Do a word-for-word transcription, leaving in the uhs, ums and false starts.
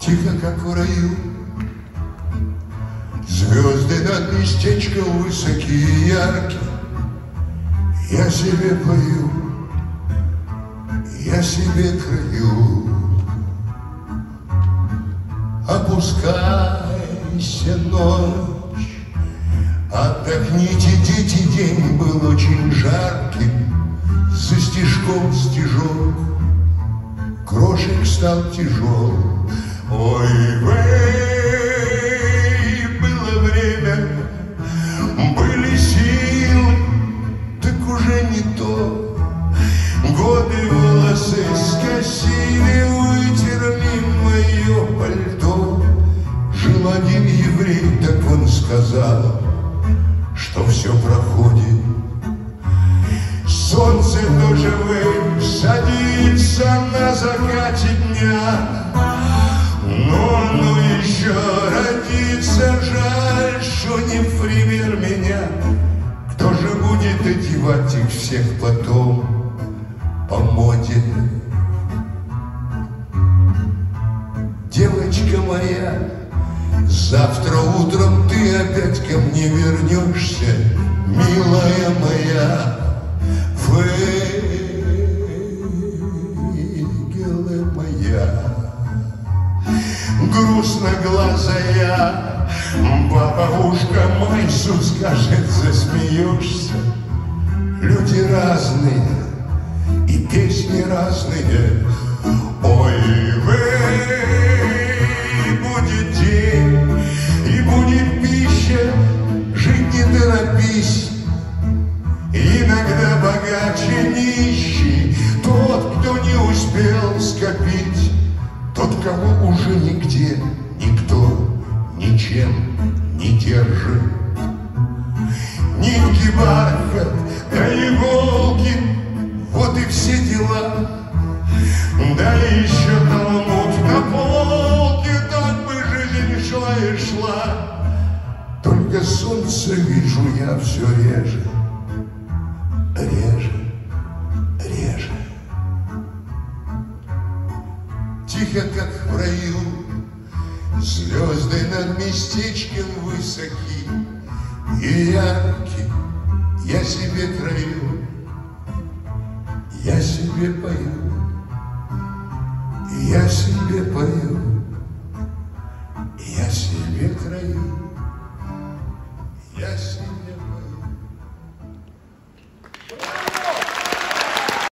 Тихо, как в раю, звезды над местечком высокие и яркие. Я себе пою, я себе краю. Опускайся, ночь, отдохните, дети, день был очень жарким. За стежком стежок, крошек стал тяжел. Ой, вей, было время, были силы, так уже не то. Годы волосы скосили, вытерли мое пальто. Жил один еврей, так он сказал, что все проходит. Солнце тоже вы садится на закате дня. Но ну еще родится, жаль, что не в пример меня. Кто же будет одевать их всех потом по моде? Девочка моя, завтра утром ты опять ко мне вернешься, милая моя. Фейгеле моя, грустноглазая бабушка Майсу скажет, засмеешься. Люди разные и песни разные. Ой, вей, будет день и будет пища, жить не торопись. Иногда богаче нищий тот, кто не успел скопить, тот, кого уже нигде никто ничем не держит. Нитки, бархат, да иголки, вот и все дела. Да еще талмуд на полке, так бы жизнь шла и шла. Только солнце вижу я все реже. Реже, реже. Тихо, как в раю, звезды над местечком высоки и ярки. Я себе краю, я себе пою, я себе пою, я себе краю.